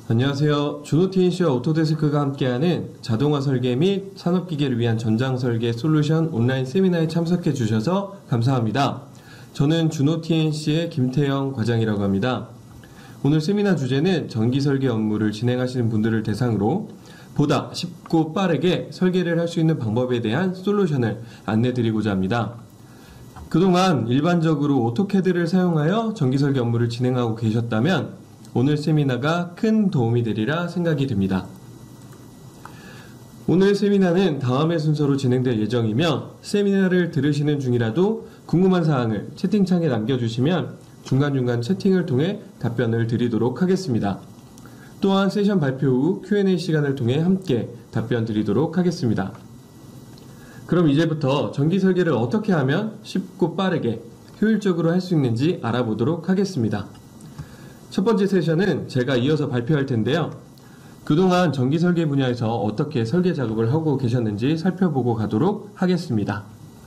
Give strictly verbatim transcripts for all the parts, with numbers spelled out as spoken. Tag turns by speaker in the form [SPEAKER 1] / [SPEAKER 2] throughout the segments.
[SPEAKER 1] 안녕하세요. 준호티엔씨와 오토데스크가 함께하는 자동화 설계 및 산업기계를 위한 전장 설계 솔루션 온라인 세미나에 참석해 주셔서 감사합니다. 저는 준호티엔씨의 김태영 과장이라고 합니다. 오늘 세미나 주제는 전기 설계 업무를 진행하시는 분들을 대상으로 보다 쉽고 빠르게 설계를 할 수 있는 방법에 대한 솔루션을 안내드리고자 합니다. 그동안 일반적으로 오토캐드를 사용하여 전기 설계 업무를 진행하고 계셨다면 오늘 세미나가 큰 도움이 되리라 생각이 듭니다. 오늘 세미나는 다음의 순서로 진행될 예정이며 세미나를 들으시는 중이라도 궁금한 사항을 채팅창에 남겨주시면 중간중간 채팅을 통해 답변을 드리도록 하겠습니다. 또한 세션 발표 후 큐 앤 에이 시간을 통해 함께 답변 드리도록 하겠습니다. 그럼 이제부터 전기 설계를 어떻게 하면 쉽고 빠르게 효율적으로 할 수 있는지 알아보도록 하겠습니다. 첫 번째 세션은 제가 이어서 발표할 텐데요. 그동안 전기 설계 분야에서 어떻게 설계 작업을 하고 계셨는지 살펴보고 가도록 하겠습니다.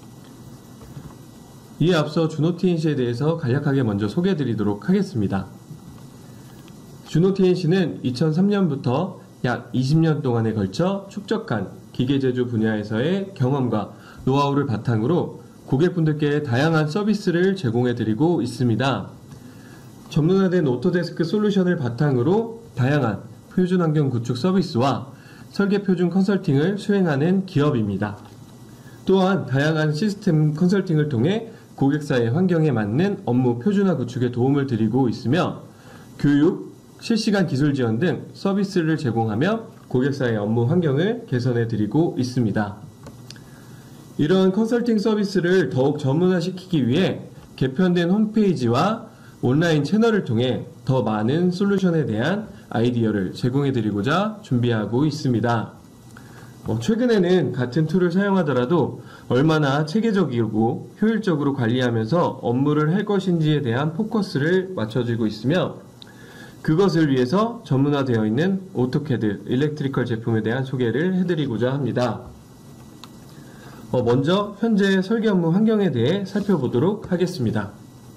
[SPEAKER 1] 이에 앞서 준호티엔씨에 대해서 간략하게 먼저 소개해 드리도록 하겠습니다. 준호티엔씨는 이천삼 년부터 약 이십 년 동안에 걸쳐 축적한 기계제조 분야에서의 경험과 노하우를 바탕으로 고객분들께 다양한 서비스를 제공해 드리고 있습니다. 전문화된 오토데스크 솔루션을 바탕으로 다양한 표준 환경 구축 서비스와 설계 표준 컨설팅을 수행하는 기업입니다. 또한 다양한 시스템 컨설팅을 통해 고객사의 환경에 맞는 업무 표준화 구축에 도움을 드리고 있으며 교육, 실시간 기술 지원 등 서비스를 제공하며 고객사의 업무 환경을 개선해 드리고 있습니다. 이러한 컨설팅 서비스를 더욱 전문화시키기 위해 개편된 홈페이지와 온라인 채널을 통해 더 많은 솔루션에 대한 아이디어를 제공해 드리고자 준비하고 있습니다. 어, 최근에는 같은 툴을 사용하더라도 얼마나 체계적이고 효율적으로 관리하면서 업무를 할 것인지에 대한 포커스를 맞춰주고 있으며 그것을 위해서 전문화되어 있는 오토캐드, 일렉트리컬 제품에 대한 소개를 해드리고자 합니다. 어, 먼저 현재 설계 업무 환경에 대해 살펴보도록 하겠습니다.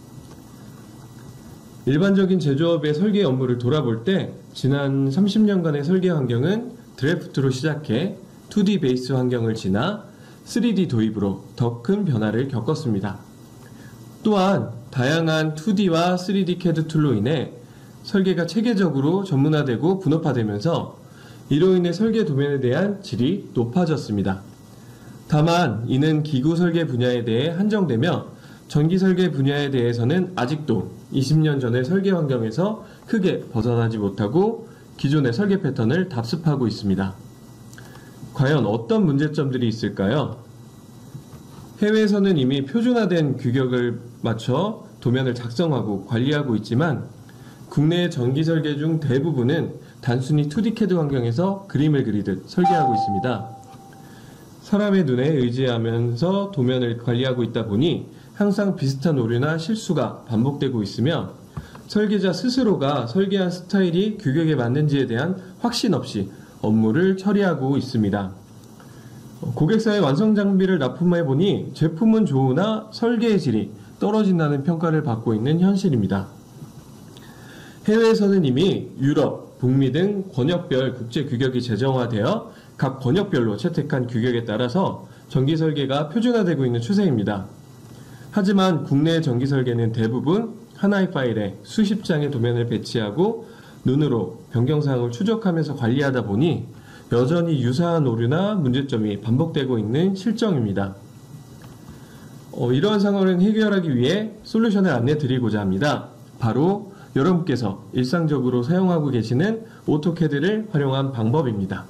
[SPEAKER 1] 일반적인 제조업의 설계 업무를 돌아볼 때 지난 삼십 년간의 설계 환경은 드래프트로 시작해 투 디 베이스 환경을 지나 쓰리 디 도입으로 더 큰 변화를 겪었습니다. 또한 다양한 투 디와 쓰리 디 캐드 툴로 인해 설계가 체계적으로 전문화되고 분업화되면서 이로 인해 설계 도면에 대한 질이 높아졌습니다. 다만 이는 기구 설계 분야에 대해 한정되며 전기 설계 분야에 대해서는 아직도 이십 년 전의 설계 환경에서 크게 벗어나지 못하고 기존의 설계 패턴을 답습하고 있습니다. 과연 어떤 문제점들이 있을까요? 해외에서는 이미 표준화된 규격을 맞춰 도면을 작성하고 관리하고 있지만 국내의 전기 설계 중 대부분은 단순히 투 디 캐드 환경에서 그림을 그리듯 설계하고 있습니다. 사람의 눈에 의지하면서 도면을 관리하고 있다 보니 항상 비슷한 오류나 실수가 반복되고 있으며 설계자 스스로가 설계한 스타일이 규격에 맞는지에 대한 확신 없이 업무를 처리하고 있습니다. 고객사의 완성 장비를 납품해보니 제품은 좋으나 설계의 질이 떨어진다는 평가를 받고 있는 현실입니다. 해외에서는 이미 유럽, 북미 등 권역별 국제 규격이 제정화되어 각 권역별로 채택한 규격에 따라서 전기 설계가 표준화되고 있는 추세입니다. 하지만 국내 전기 설계는 대부분 하나의 파일에 수십 장의 도면을 배치하고 눈으로 변경사항을 추적하면서 관리하다 보니 여전히 유사한 오류나 문제점이 반복되고 있는 실정입니다. 어, 이러한 상황을 해결하기 위해 솔루션을 안내 드리고자 합니다. 바로 여러분께서 일상적으로 사용하고 계시는 오토캐드를 활용한 방법입니다.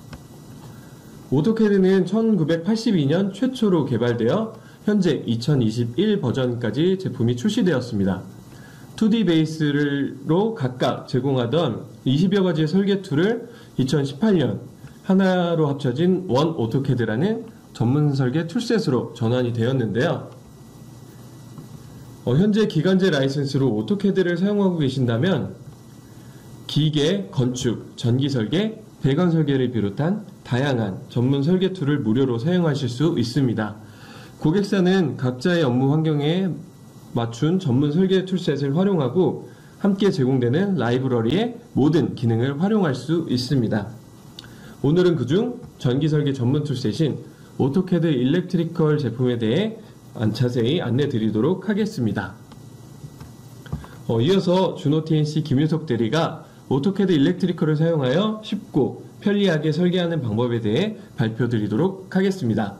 [SPEAKER 1] 오토캐드는 천구백팔십이 년 최초로 개발되어 현재 이천이십일 버전까지 제품이 출시되었습니다. 투 디 베이스로 각각 제공하던 이십여 가지의 설계 툴을 이천십팔 년 하나로 합쳐진 원 오토캐드라는 전문 설계 툴셋으로 전환이 되었는데요. 어, 현재 기간제 라이센스로 오토캐드를 사용하고 계신다면 기계, 건축, 전기 설계, 배관 설계를 비롯한 다양한 전문 설계 툴을 무료로 사용하실 수 있습니다. 고객사는 각자의 업무 환경에 맞춘 전문 설계 툴셋을 활용하고 함께 제공되는 라이브러리의 모든 기능을 활용할 수 있습니다. 오늘은 그중 전기설계 전문 툴셋인 오토캐드 일렉트리컬 제품에 대해 자세히 안내 드리도록 하겠습니다. 어, 이어서 준호 티엔씨 김윤석 대리가 오토캐드 일렉트리컬을 사용하여 쉽고 편리하게 설계하는 방법에 대해 발표드리도록 하겠습니다.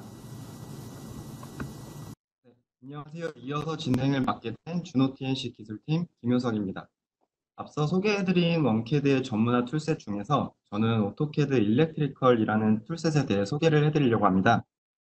[SPEAKER 2] 네, 안녕하세요. 이어서 진행을 맡게 된 준호 티엔씨 기술팀 김효석입니다. 앞서 소개해드린 원캐드의 전문화 툴셋 중에서 저는 오토캐드 일렉트리컬이라는 툴셋에 대해 소개를 해드리려고 합니다.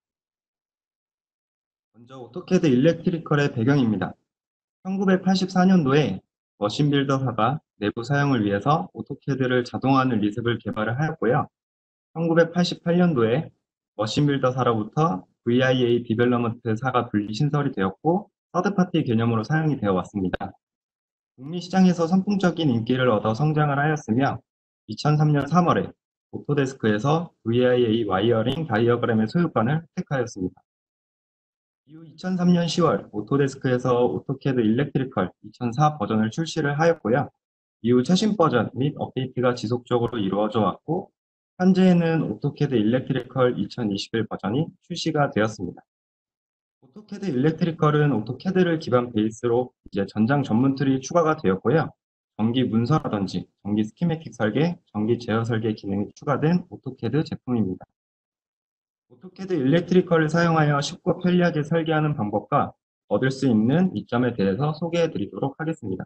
[SPEAKER 2] 먼저 오토캐드 일렉트리컬의 배경입니다. 천구백팔십사 년도에 머신빌더사가 내부 사용을 위해서 오토캐드를 자동화하는 리습을 개발을 하였고요. 천구백팔십팔 년도에 머신빌더사로부터 브이아이에이 디벨로먼트사가 분리 신설이 되었고 서드파티 개념으로 사용이 되어 왔습니다. 북미 시장에서 선풍적인 인기를 얻어 성장을 하였으며 이천삼 년 삼월에 오토데스크에서 브이아이에이 와이어링 다이어그램의 소유권을 획득하였습니다. 이후 이천삼 년 시월 오토데스크에서 오토캐드 일렉트리컬 이천사 버전을 출시를 하였고요. 이후 최신 버전 및 업데이트가 지속적으로 이루어져 왔고 현재에는 오토캐드 일렉트리컬 이천이십일 버전이 출시가 되었습니다. 오토캐드 일렉트리컬은 오토캐드를 기반 베이스로 이제 전장 전문 툴이 추가가 되었고요. 전기 문서라든지 전기 스키매틱 설계, 전기 제어 설계 기능이 추가된 오토캐드 제품입니다. 오토캐드 일렉트리컬을 사용하여 쉽고 편리하게 설계하는 방법과 얻을 수 있는 이점에 대해서 소개해 드리도록 하겠습니다.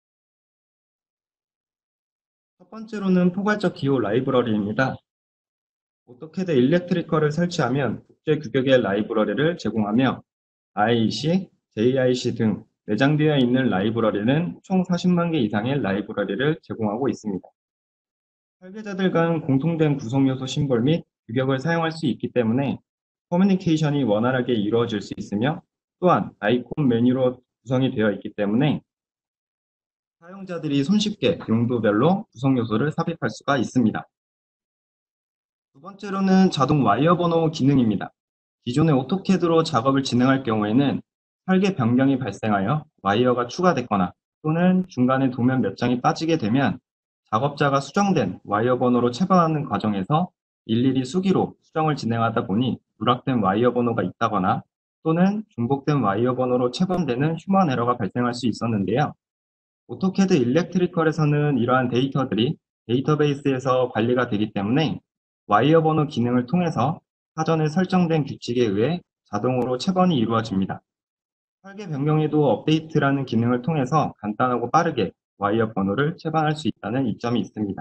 [SPEAKER 2] 첫 번째로는 포괄적 기호 라이브러리입니다. 오토캐드 일렉트리컬을 설치하면 국제 규격의 라이브러리를 제공하며 아이이씨, 제이아이씨 등 내장되어 있는 라이브러리는 총 사십만 개 이상의 라이브러리를 제공하고 있습니다. 설계자들 간 공통된 구성요소 심볼 및 규격을 사용할 수 있기 때문에 커뮤니케이션이 원활하게 이루어질 수 있으며 또한 아이콘 메뉴로 구성이 되어 있기 때문에 사용자들이 손쉽게 용도별로 구성요소를 삽입할 수가 있습니다. 두 번째로는 자동 와이어 번호 기능입니다. 기존의 오토캐드로 작업을 진행할 경우에는 설계 변경이 발생하여 와이어가 추가됐거나 또는 중간에 도면 몇 장이 빠지게 되면 작업자가 수정된 와이어 번호로 체감하는 과정에서 일일이 수기로 수정을 진행하다 보니 누락된 와이어 번호가 있다거나 또는 중복된 와이어 번호로 체감되는 휴먼 에러가 발생할 수 있었는데요. 오토캐드 일렉트리컬에서는 이러한 데이터들이 데이터베이스에서 관리가 되기 때문에 와이어 번호 기능을 통해서 사전에 설정된 규칙에 의해 자동으로 체번이 이루어집니다. 설계 변경에도 업데이트라는 기능을 통해서 간단하고 빠르게 와이어 번호를 체반할 수 있다는 이점이 있습니다.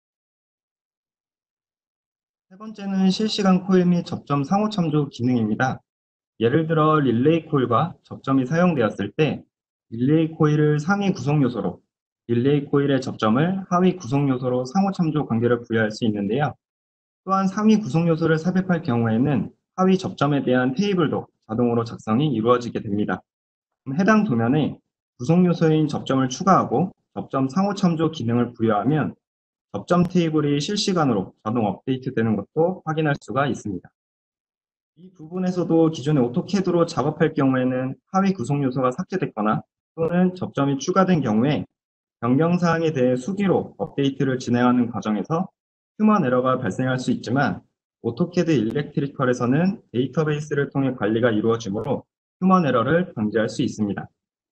[SPEAKER 2] 세 번째는 실시간 코일 및 접점 상호 참조 기능입니다. 예를 들어 릴레이 코일과 접점이 사용되었을 때 릴레이 코일을 상위 구성 요소로, 릴레이 코일의 접점을 하위 구성 요소로 상호 참조 관계를 부여할 수 있는데요. 또한 상위 구성 요소를 삽입할 경우에는 하위 접점에 대한 테이블도 자동으로 작성이 이루어지게 됩니다. 해당 도면에 구성 요소인 접점을 추가하고 접점 상호 참조 기능을 부여하면 접점 테이블이 실시간으로 자동 업데이트되는 것도 확인할 수가 있습니다. 이 부분에서도 기존의 오토캐드로 작업할 경우에는 하위 구성 요소가 삭제됐거나 또는 접점이 추가된 경우에 변경사항에 대해 수기로 업데이트를 진행하는 과정에서 휴먼 에러가 발생할 수 있지만 오토캐드 일렉트리컬에서는 데이터베이스를 통해 관리가 이루어지므로 휴먼 에러를 방지할 수 있습니다.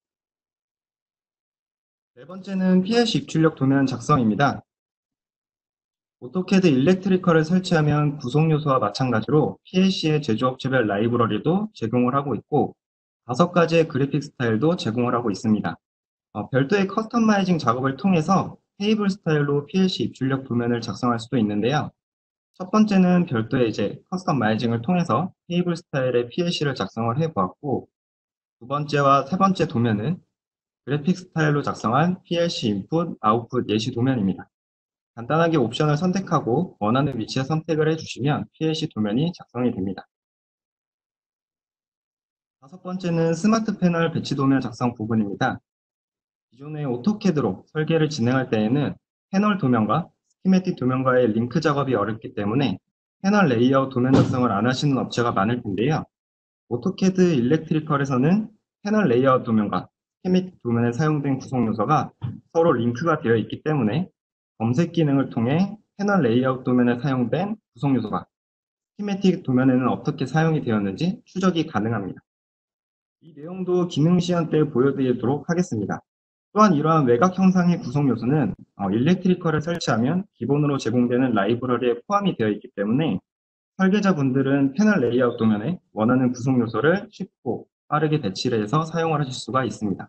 [SPEAKER 2] 네 번째는 피엘씨 입출력 도면 작성입니다. 오토캐드 일렉트리컬을 설치하면 구성 요소와 마찬가지로 피엘씨의 제조업체별 라이브러리도 제공을 하고 있고 다섯 가지의 그래픽 스타일도 제공을 하고 있습니다. 어, 별도의 커스터마이징 작업을 통해서 테이블 스타일로 피엘씨 입출력 도면을 작성할 수도 있는데요. 첫 번째는 별도의 이제 커스터마이징을 통해서 테이블 스타일의 피엘씨를 작성을 해보았고 두 번째와 세 번째 도면은 그래픽 스타일로 작성한 피엘씨 인풋, 아웃풋 예시 도면입니다. 간단하게 옵션을 선택하고 원하는 위치에 선택을 해주시면 피엘씨 도면이 작성이 됩니다. 다섯 번째는 스마트 패널 배치 도면 작성 부분입니다. 기존의 오토캐드로 설계를 진행할 때에는 패널 도면과 스키매틱 도면과의 링크 작업이 어렵기 때문에 패널 레이아웃 도면 작성을 안 하시는 업체가 많을 텐데요. 오토캐드 일렉트리컬에서는 패널 레이아웃 도면과 스키매틱 도면에 사용된 구성 요소가 서로 링크가 되어 있기 때문에 검색 기능을 통해 패널 레이아웃 도면에 사용된 구성 요소가 스키매틱 도면에는 어떻게 사용이 되었는지 추적이 가능합니다. 이 내용도 기능 시연 때 보여드리도록 하겠습니다. 또한 이러한 외곽 형상의 구성 요소는 어, 일렉트리컬을 설치하면 기본으로 제공되는 라이브러리에 포함이 되어 있기 때문에 설계자분들은 패널 레이아웃 도면에 원하는 구성 요소를 쉽고 빠르게 배치를 해서 사용을 하실 수가 있습니다.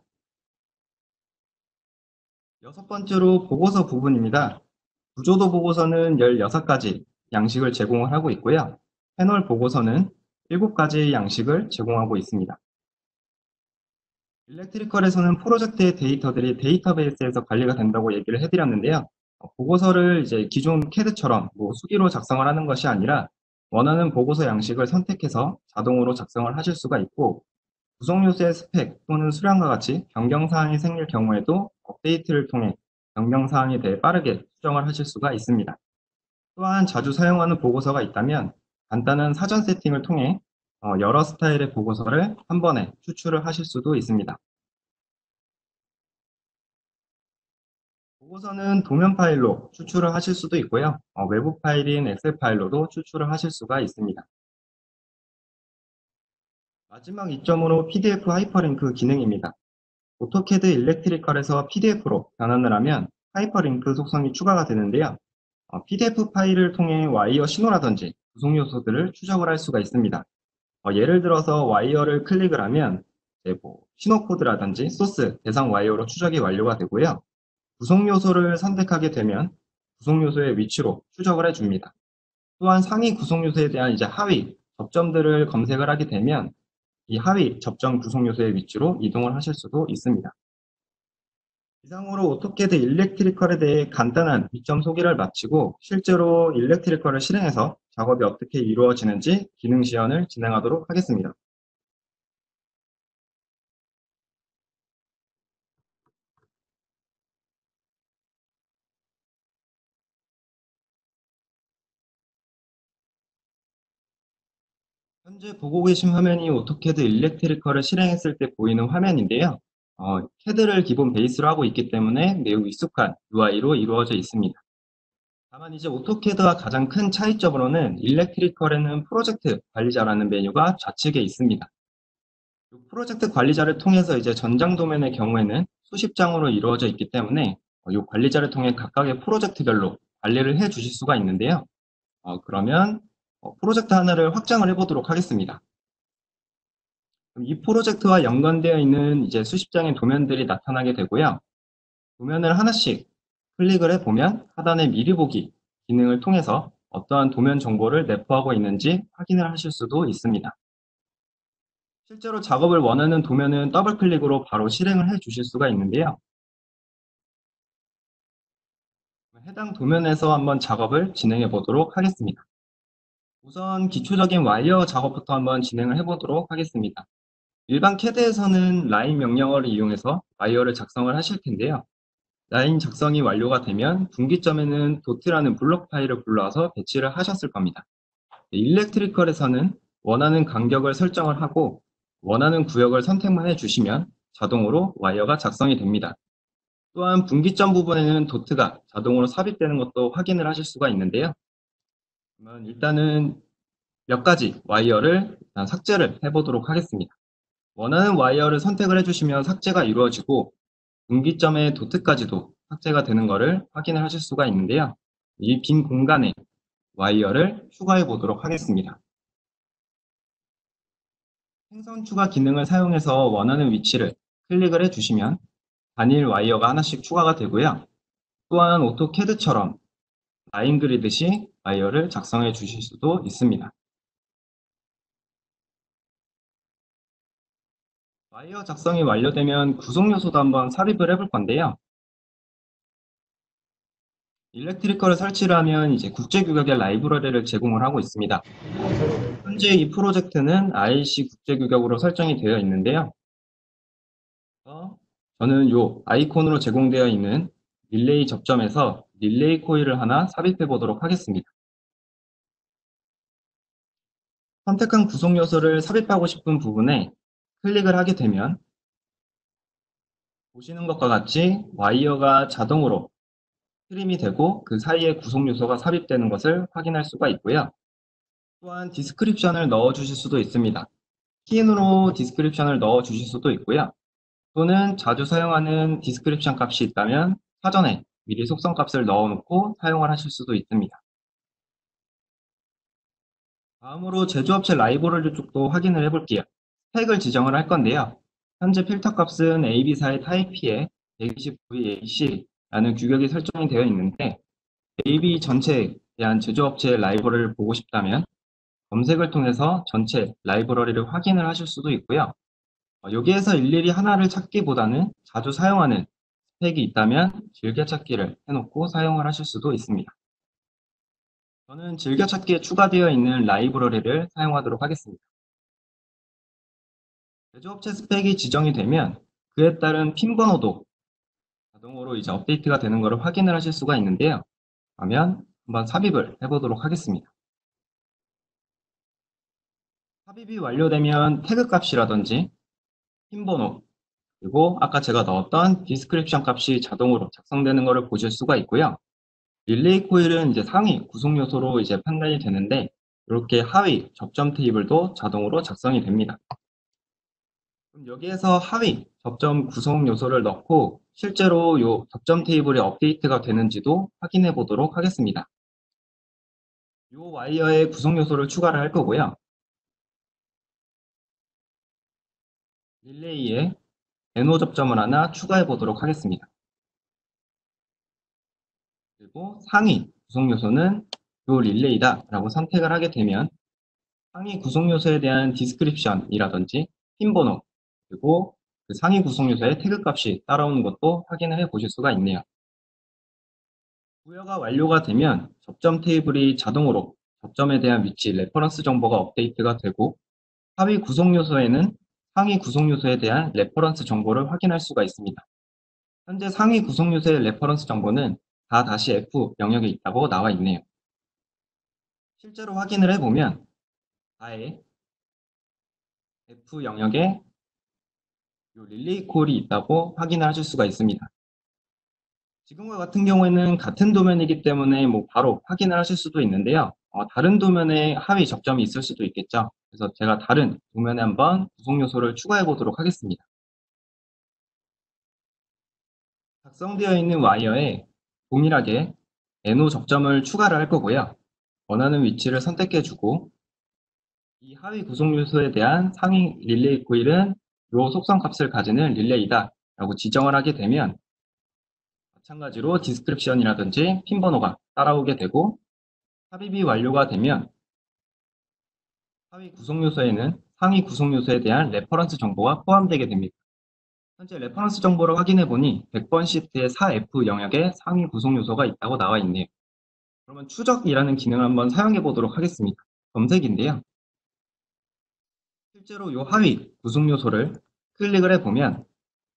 [SPEAKER 2] 여섯 번째로 보고서 부분입니다. 구조도 보고서는 열여섯 가지 양식을 제공을 하고 있고요. 패널 보고서는 일곱 가지의 양식을 제공하고 있습니다. 일렉트리컬에서는 프로젝트의 데이터들이 데이터베이스에서 관리가 된다고 얘기를 해드렸는데요. 어, 보고서를 이제 기존 캐드처럼 뭐 수기로 작성을 하는 것이 아니라 원하는 보고서 양식을 선택해서 자동으로 작성을 하실 수가 있고, 구성 요소의 스펙 또는 수량과 같이 변경 사항이 생길 경우에도 업데이트를 통해 변경 사항에 대해 빠르게 수정을 하실 수가 있습니다. 또한 자주 사용하는 보고서가 있다면 간단한 사전 세팅을 통해 어, 여러 스타일의 보고서를 한 번에 추출을 하실 수도 있습니다. 보고서는 도면 파일로 추출을 하실 수도 있고요. 어, 외부 파일인 엑셀 파일로도 추출을 하실 수가 있습니다. 마지막 이점으로 피디에프 하이퍼링크 기능입니다. 오토캐드 일렉트리컬에서 피디에프로 변환을 하면 하이퍼링크 속성이 추가가 되는데요. 어, 피디에프 파일을 통해 와이어 신호라든지 구성 요소들을 추적을 할 수가 있습니다. 어, 예를 들어서 와이어를 클릭을 하면 이제 뭐 신호 코드라든지 소스 대상 와이어로 추적이 완료가 되고요. 구성 요소를 선택하게 되면 구성 요소의 위치로 추적을 해줍니다. 또한 상위 구성 요소에 대한 이제 하위 접점들을 검색을 하게 되면 이 하위 접점 구성 요소의 위치로 이동을 하실 수도 있습니다. 이상으로 오토캐드 일렉트리컬에 대해 간단한 이점 소개를 마치고 실제로 일렉트리컬을 실행해서 작업이 어떻게 이루어지는지 기능 시연을 진행하도록 하겠습니다. 현재 보고 계신 화면이 오토캐드 일렉트리컬을 실행했을 때 보이는 화면인데요. 어, 캐드를 기본 베이스로 하고 있기 때문에 매우 익숙한 유아이로 이루어져 있습니다. 다만 이제 오토캐드와 가장 큰 차이점으로는 일렉트리컬에는 프로젝트 관리자라는 메뉴가 좌측에 있습니다. 이 프로젝트 관리자를 통해서 이제 전장 도면의 경우에는 수십 장으로 이루어져 있기 때문에 어, 이 관리자를 통해 각각의 프로젝트별로 관리를 해 주실 수가 있는데요. 어, 그러면 어, 프로젝트 하나를 확장을 해보도록 하겠습니다. 이 프로젝트와 연관되어 있는 이제 수십 장의 도면들이 나타나게 되고요. 도면을 하나씩 클릭을 해보면 하단의 미리 보기 기능을 통해서 어떠한 도면 정보를 내포하고 있는지 확인을 하실 수도 있습니다. 실제로 작업을 원하는 도면은 더블 클릭으로 바로 실행을 해 주실 수가 있는데요. 해당 도면에서 한번 작업을 진행해 보도록 하겠습니다. 우선 기초적인 와이어 작업부터 한번 진행을 해 보도록 하겠습니다. 일반 캐드에서는 라인 명령어를 이용해서 와이어를 작성을 하실 텐데요. 라인 작성이 완료가 되면 분기점에는 도트라는 블록 파일을 불러와서 배치를 하셨을 겁니다. 일렉트리컬에서는 원하는 간격을 설정을 하고 원하는 구역을 선택만 해주시면 자동으로 와이어가 작성이 됩니다. 또한 분기점 부분에는 도트가 자동으로 삽입되는 것도 확인을 하실 수가 있는데요. 그러면 일단은 몇 가지 와이어를 일단 삭제를 해보도록 하겠습니다. 원하는 와이어를 선택을 해주시면 삭제가 이루어지고 분기점의 도트까지도 삭제가 되는 것을 확인을 하실 수가 있는데요. 이 빈 공간에 와이어를 추가해 보도록 하겠습니다. 생선 추가 기능을 사용해서 원하는 위치를 클릭을 해주시면 단일 와이어가 하나씩 추가가 되고요. 또한 오토캐드처럼 라인 그리듯이 와이어를 작성해 주실 수도 있습니다. 와이어 작성이 완료되면 구성 요소도 한번 삽입을 해볼 건데요. 일렉트리컬을 설치를 하면 이제 국제 규격의 라이브러리를 제공을 하고 있습니다. 현재 이 프로젝트는 아이씨 국제 규격으로 설정이 되어 있는데요. 어, 저는 이 아이콘으로 제공되어 있는 릴레이 접점에서 릴레이 코일을 하나 삽입해 보도록 하겠습니다. 선택한 구성 요소를 삽입하고 싶은 부분에 클릭을 하게 되면 보시는 것과 같이 와이어가 자동으로 트림이 되고 그 사이에 구성 요소가 삽입되는 것을 확인할 수가 있고요. 또한 디스크립션을 넣어 주실 수도 있습니다. 키인으로 디스크립션을 넣어 주실 수도 있고요. 또는 자주 사용하는 디스크립션 값이 있다면 사전에 미리 속성 값을 넣어 놓고 사용을 하실 수도 있습니다. 다음으로 제조업체 라이브러리 쪽도 확인을 해볼게요. 스펙을 지정을 할 건데요. 현재 필터 값은 에이비사의 타입P에 백이십구 에이씨라는 규격이 설정이 되어 있는데 에이비 전체에 대한 제조업체의 라이브러리를 보고 싶다면 검색을 통해서 전체 라이브러리를 확인을 하실 수도 있고요. 어, 여기에서 일일이 하나를 찾기보다는 자주 사용하는 스펙이 있다면 즐겨찾기를 해놓고 사용을 하실 수도 있습니다. 저는 즐겨찾기에 추가되어 있는 라이브러리를 사용하도록 하겠습니다. 제조업체 스펙이 지정이 되면 그에 따른 핀 번호도 자동으로 이제 업데이트가 되는 것을 확인을 하실 수가 있는데요. 그러면 한번 삽입을 해보도록 하겠습니다. 삽입이 완료되면 태그 값이라든지 핀 번호, 그리고 아까 제가 넣었던 디스크립션 값이 자동으로 작성되는 것을 보실 수가 있고요. 릴레이 코일은 이제 상위 구성 요소로 이제 판단이 되는데 이렇게 하위 접점 테이블도 자동으로 작성이 됩니다. 그럼 여기에서 하위 접점 구성 요소를 넣고 실제로 이 접점 테이블이 업데이트가 되는지도 확인해 보도록 하겠습니다. 이 와이어에 구성 요소를 추가를 할 거고요. 릴레이에 에노 접점을 하나 추가해 보도록 하겠습니다. 그리고 상위 구성 요소는 이 릴레이다 라고 선택을 하게 되면 상위 구성 요소에 대한 디스크립션이라든지 핀 번호, 그리고 그 상위 구성 요소의 태그 값이 따라오는 것도 확인을 해 보실 수가 있네요. 부여가 완료가 되면 접점 테이블이 자동으로 접점에 대한 위치, 레퍼런스 정보가 업데이트가 되고 하위 구성 요소에는 상위 구성 요소에 대한 레퍼런스 정보를 확인할 수가 있습니다. 현재 상위 구성 요소의 레퍼런스 정보는 다 다시 F 영역에 있다고 나와 있네요. 실제로 확인을 해보면 다의 F 영역에 이 릴레이 콜이 있다고 확인을 하실 수가 있습니다. 지금과 같은 경우에는 같은 도면이기 때문에 뭐 바로 확인을 하실 수도 있는데요. 어, 다른 도면에 하위 접점이 있을 수도 있겠죠. 그래서 제가 다른 도면에 한번 구성 요소를 추가해 보도록 하겠습니다. 작성되어 있는 와이어에 동일하게 에노 접점을 추가를 할 거고요. 원하는 위치를 선택해 주고 이 하위 구성 요소에 대한 상위 릴레이 코일은 이 속성 값을 가지는 릴레이다 라고 지정을 하게 되면 마찬가지로 디스크립션이라든지 핀 번호가 따라오게 되고 삽입이 완료가 되면 하위 구성 요소에는 상위 구성 요소에 대한 레퍼런스 정보가 포함되게 됩니다. 현재 레퍼런스 정보를 확인해 보니 백 번 시트의 사 에프 영역에 상위 구성 요소가 있다고 나와 있네요. 그러면 추적이라는 기능을 한번 사용해 보도록 하겠습니다. 검색인데요. 실제로 이 하위 구성 요소를 클릭을 해보면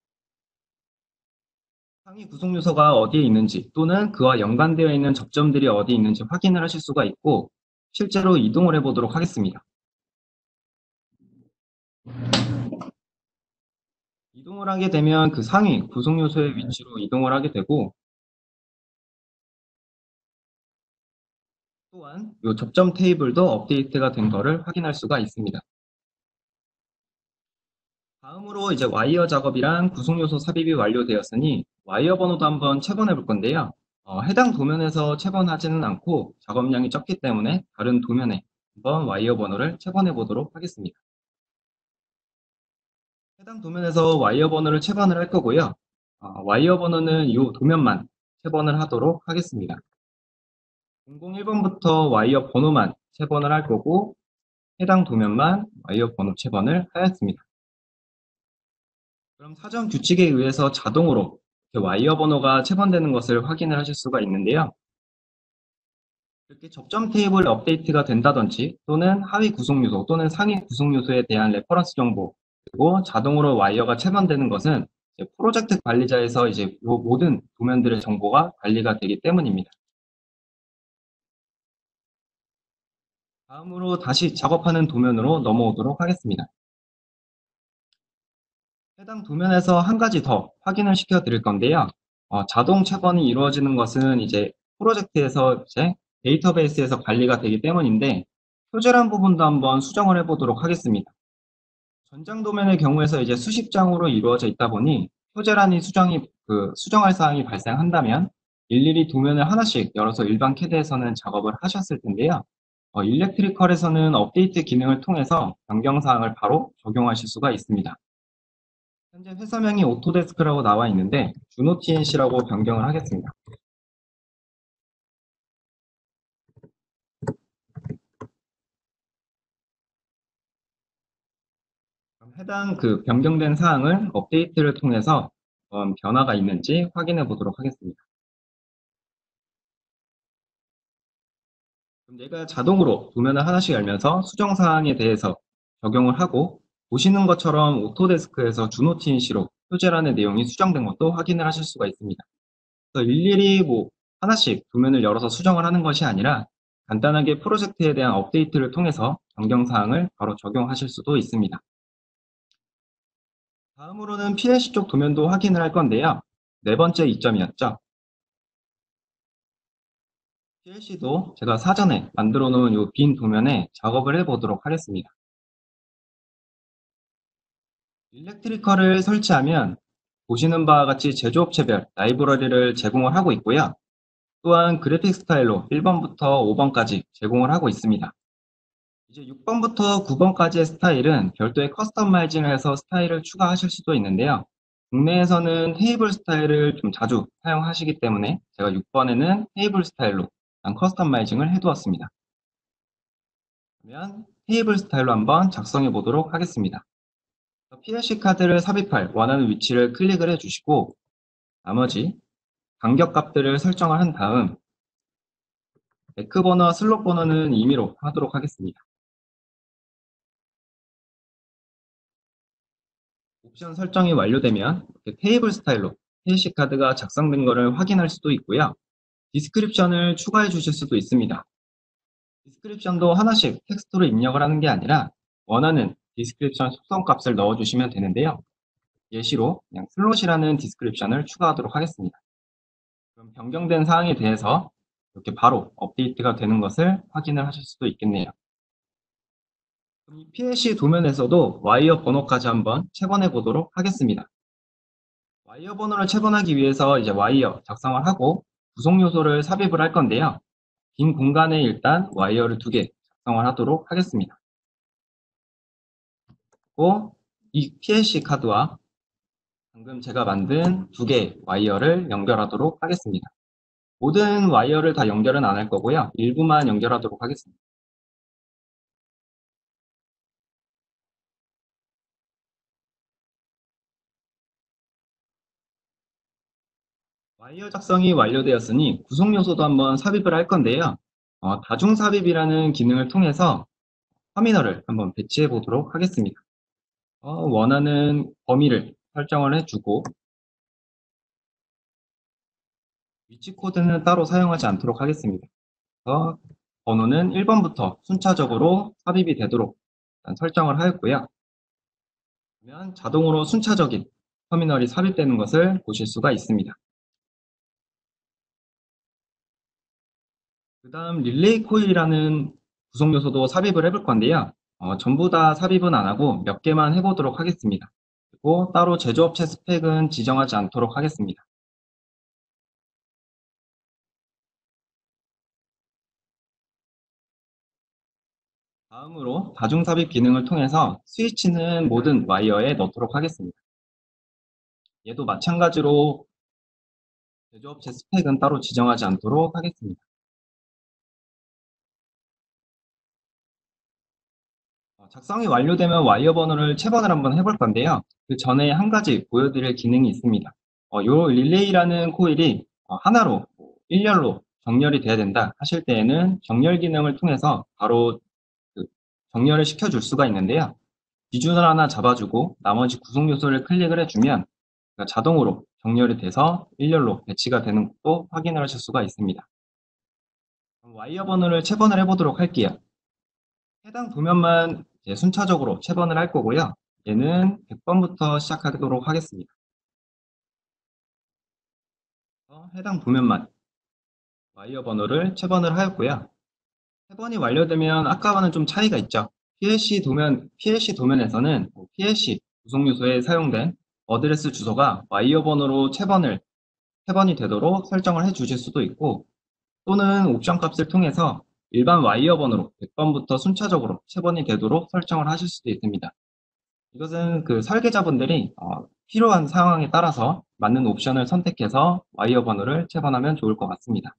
[SPEAKER 2] 상위 구성 요소가 어디에 있는지 또는 그와 연관되어 있는 접점들이 어디에 있는지 확인을 하실 수가 있고 실제로 이동을 해보도록 하겠습니다. 이동을 하게 되면 그 상위 구성 요소의 위치로 이동을 하게 되고 또한 이 접점 테이블도 업데이트가 된 것을 확인할 수가 있습니다. 다음으로 이제 와이어 작업이랑 구성 요소 삽입이 완료되었으니 와이어 번호도 한번 체번해 볼 건데요. 어, 해당 도면에서 체번하지는 않고 작업량이 적기 때문에 다른 도면에 한번 와이어 번호를 체번해 보도록 하겠습니다. 해당 도면에서 와이어 번호를 체번을 할 거고요. 어, 와이어 번호는 이 도면만 체번을 하도록 하겠습니다. 공공일 번부터 와이어 번호만 체번을 할 거고 해당 도면만 와이어 번호 체번을 하였습니다. 그럼 사전 규칙에 의해서 자동으로 와이어 번호가 체번되는 것을 확인을 하실 수가 있는데요. 이렇게 접점 테이블 업데이트가 된다든지 또는 하위 구성 요소 또는 상위 구성 요소에 대한 레퍼런스 정보 그리고 자동으로 와이어가 체번되는 것은 프로젝트 관리자에서 이제 이 모든 도면들의 정보가 관리가 되기 때문입니다. 다음으로 다시 작업하는 도면으로 넘어오도록 하겠습니다. 해당 도면에서 한 가지 더 확인을 시켜 드릴 건데요. 어, 자동 채번이 이루어지는 것은 이제 프로젝트에서 이제 데이터베이스에서 관리가 되기 때문인데 표절한 부분도 한번 수정을 해보도록 하겠습니다. 전장 도면의 경우에서 이제 수십 장으로 이루어져 있다 보니 표절안이 수정이 그 수정할 사항이 발생한다면 일일이 도면을 하나씩 열어서 일반 캐드에서는 작업을 하셨을 텐데요. 어, 일렉트리컬에서는 업데이트 기능을 통해서 변경 사항을 바로 적용하실 수가 있습니다. 현재 회사명이 오토데스크라고 나와 있는데 주노 티엔씨라고 변경을 하겠습니다. 해당 그 변경된 사항을 업데이트를 통해서 어, 변화가 있는지 확인해 보도록 하겠습니다. 그럼 얘가 자동으로 도면을 하나씩 열면서 수정 사항에 대해서 적용을 하고 보시는 것처럼 오토데스크에서 주노 티엔씨로 표제란의 내용이 수정된 것도 확인을 하실 수가 있습니다. 그래서 일일이 뭐 하나씩 도면을 열어서 수정을 하는 것이 아니라 간단하게 프로젝트에 대한 업데이트를 통해서 변경 사항을 바로 적용하실 수도 있습니다. 다음으로는 피엘씨 쪽 도면도 확인을 할 건데요. 네 번째 이점이었죠. 피엘씨도 제가 사전에 만들어 놓은 이 빈 도면에 작업을 해보도록 하겠습니다. 일렉트리컬을 설치하면 보시는 바와 같이 제조업체별 라이브러리를 제공을 하고 있고요. 또한 그래픽 스타일로 일 번부터 오 번까지 제공을 하고 있습니다. 이제 육 번부터 구 번까지의 스타일은 별도의 커스터마이징을 해서 스타일을 추가하실 수도 있는데요. 국내에서는 테이블 스타일을 좀 자주 사용하시기 때문에 제가 육 번에는 테이블 스타일로 커스터마이징을 해두었습니다. 그러면 테이블 스타일로 한번 작성해 보도록 하겠습니다. 피엘씨 카드를 삽입할 원하는 위치를 클릭을 해주시고 나머지 간격값들을 설정을 한 다음 매크 버너, 슬롯 버너는 임의로 하도록 하겠습니다. 옵션 설정이 완료되면 이렇게 테이블 스타일로 피엘씨 카드가 작성된 것을 확인할 수도 있고요. 디스크립션을 추가해 주실 수도 있습니다. 디스크립션도 하나씩 텍스트로 입력을 하는 게 아니라 원하는 디스크립션 속성 값을 넣어주시면 되는데요. 예시로 그냥 슬롯이라는 디스크립션을 추가하도록 하겠습니다. 그럼 변경된 사항에 대해서 이렇게 바로 업데이트가 되는 것을 확인을 하실 수도 있겠네요. 피엘씨 도면에서도 와이어 번호까지 한번 체번해 보도록 하겠습니다. 와이어 번호를 체번하기 위해서 이제 와이어 작성을 하고 구성 요소를 삽입을 할 건데요. 빈 공간에 일단 와이어를 두 개 작성을 하도록 하겠습니다. 그리고 이 피엘씨 카드와 방금 제가 만든 두 개의 와이어를 연결하도록 하겠습니다. 모든 와이어를 다 연결은 안 할 거고요. 일부만 연결하도록 하겠습니다. 와이어 작성이 완료되었으니 구성 요소도 한번 삽입을 할 건데요. 어, 다중 삽입이라는 기능을 통해서 터미널을 한번 배치해 보도록 하겠습니다. 어, 원하는 범위를 설정을 해주고 위치 코드는 따로 사용하지 않도록 하겠습니다. 그래서 번호는 일 번부터 순차적으로 삽입이 되도록 설정을 하였고요. 그러면 자동으로 순차적인 터미널이 삽입되는 것을 보실 수가 있습니다. 그 다음 릴레이 코일이라는 구성 요소도 삽입을 해볼 건데요. 어, 전부 다 삽입은 안 하고 몇 개만 해보도록 하겠습니다. 그리고 따로 제조업체 스펙은 지정하지 않도록 하겠습니다. 다음으로 다중 삽입 기능을 통해서 스위치는 모든 와이어에 넣도록 하겠습니다. 얘도 마찬가지로 제조업체 스펙은 따로 지정하지 않도록 하겠습니다. 작성이 완료되면 와이어 번호를 체번을 한번 해볼 건데요. 그 전에 한 가지 보여드릴 기능이 있습니다. 어, 요 릴레이라는 코일이 어, 하나로 일렬로 정렬이 돼야 된다 하실 때에는 정렬 기능을 통해서 바로 그 정렬을 시켜줄 수가 있는데요. 기준을 하나 잡아주고 나머지 구성 요소를 클릭을 해주면 자동으로 정렬이 돼서 일렬로 배치가 되는 것도 확인을 하실 수가 있습니다. 와이어 번호를 체번을 해보도록 할게요. 해당 도면만 이제 순차적으로 체번을 할 거고요. 얘는 백 번부터 시작하도록 하겠습니다. 어, 해당 도면만 와이어 번호를 채번을 하였고요. 채번이 완료되면 아까와는 좀 차이가 있죠. 피엘씨 도면, 피엘씨 도면에서는 피엘씨 구성 요소에 사용된 어드레스 주소가 와이어 번호로 채번을, 채번이 되도록 설정을 해 주실 수도 있고, 또는 옵션 값을 통해서 일반 와이어 번호로 백 번부터 순차적으로 채번이 되도록 설정을 하실 수도 있습니다. 이것은 그 설계자분들이 어, 필요한 상황에 따라서 맞는 옵션을 선택해서 와이어 번호를 채번하면 좋을 것 같습니다.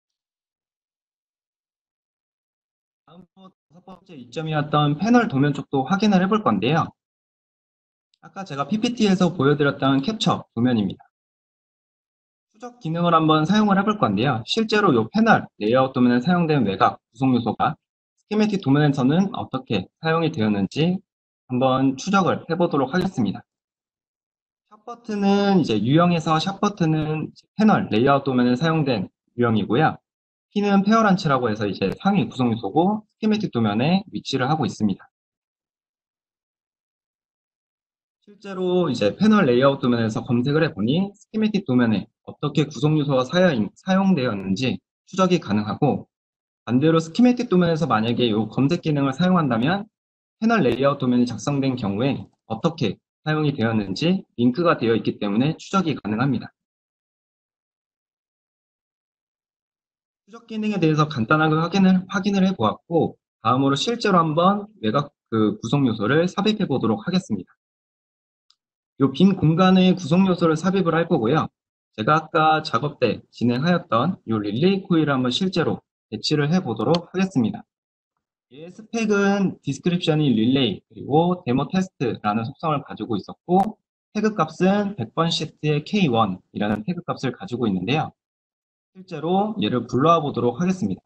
[SPEAKER 2] 다음으로 다섯 번째 이점이었던 패널 도면 쪽도 확인을 해볼 건데요. 아까 제가 피피티에서 보여드렸던 캡처 도면입니다. 추적 기능을 한번 사용을 해볼 건데요. 실제로 이 패널 레이아웃 도면에 사용된 외곽 구성 요소가 스키매틱 도면에서는 어떻게 사용이 되었는지 한번 추적을 해보도록 하겠습니다. 샵 버튼은 이제 유형에서 샵 버튼은 패널 레이아웃 도면에 사용된 유형이고요. P는 페어란치라고 해서 이제 상위 구성 요소고 스키매틱 도면에 위치를 하고 있습니다. 실제로 이제 패널 레이아웃 도면에서 검색을 해보니 스키매틱 도면에 어떻게 구성 요소가 사용되었는지 추적이 가능하고, 반대로 스키매틱 도면에서 만약에 이 검색 기능을 사용한다면 패널 레이아웃 도면이 작성된 경우에 어떻게 사용이 되었는지 링크가 되어 있기 때문에 추적이 가능합니다. 추적 기능에 대해서 간단하게 확인을, 확인을 해보았고, 다음으로 실제로 한번 외곽 그 구성 요소를 삽입해 보도록 하겠습니다. 이 빈 공간의 구성 요소를 삽입을 할 거고요. 제가 아까 작업 때 진행하였던 이 릴레이 코일을 한번 실제로 배치를 해 보도록 하겠습니다. 얘의 스펙은 디스크립션이 릴레이 그리고 데모 테스트라는 속성을 가지고 있었고, 태그 값은 백 번 시트의 케이 원이라는 태그 값을 가지고 있는데요. 실제로 얘를 불러와 보도록 하겠습니다.